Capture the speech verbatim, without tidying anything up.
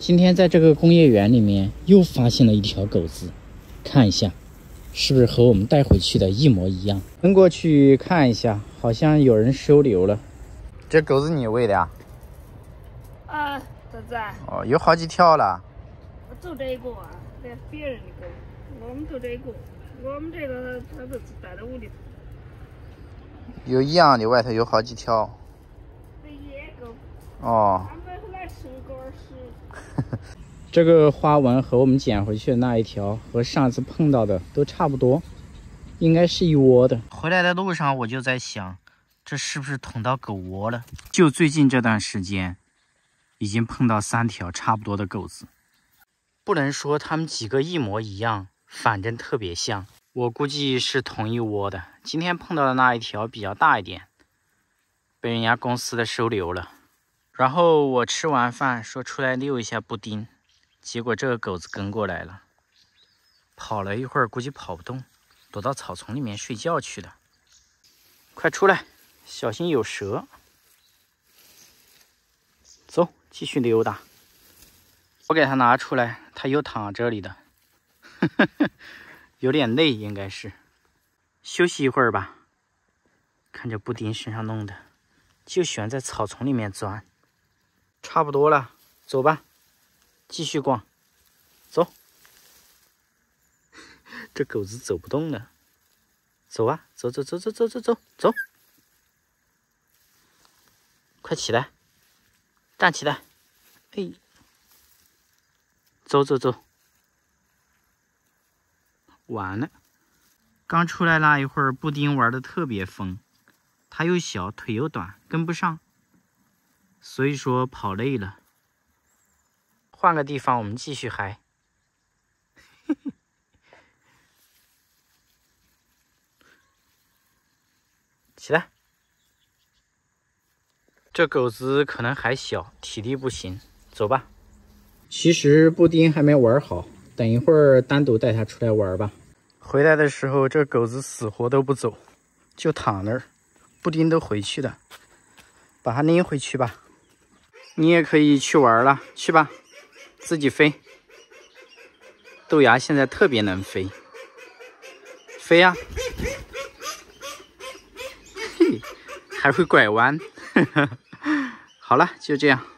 今天在这个工业园里面又发现了一条狗子，看一下是不是和我们带回去的一模一样。跟过去看一下，好像有人收留了。这狗子你喂的呀？ 啊，这子啊。 哦，有好几条了。 就这一个啊，这别人的狗，我们就这一个，我们这个它都是待在屋里。 有一样的，外头有好几条。 这野狗。 哦。 俺们来生狗吃。 这个花纹和我们捡回去的那一条和上次碰到的都差不多，应该是一窝的。回来的路上我就在想，这是不是捅到狗窝了？就最近这段时间，已经碰到三条差不多的狗子。不能说它们几个一模一样，反正特别像。我估计是同一窝的。今天碰到的那一条比较大一点，被人家公司的收留了。然后我吃完饭说出来遛一下布丁。结果这个狗子跟过来了，跑了一会儿，估计跑不动，躲到草丛里面睡觉去了。快出来，小心有蛇！走，继续溜达。我给它拿出来，它又躺这里的，有点累，应该是休息一会儿吧。看着布丁身上弄的，就喜欢在草丛里面钻。差不多了，走吧。继续逛，走。这狗子走不动了，走啊，走走走走走走走走，快起来，站起来，哎，走走走，完了。刚出来那一会儿，布丁玩的特别疯，他又小，腿又短，跟不上，所以说跑累了。换个地方，我们继续嗨。起来，这狗子可能还小，体力不行，走吧。其实布丁还没玩好，等一会儿单独带它出来玩吧。回来的时候，这狗子死活都不走，就躺那儿。布丁都回去了，把它拎回去吧。你也可以去玩了，去吧。自己飞，豆芽现在特别能飞，飞呀、啊，嘿，还会拐弯，好了，就这样。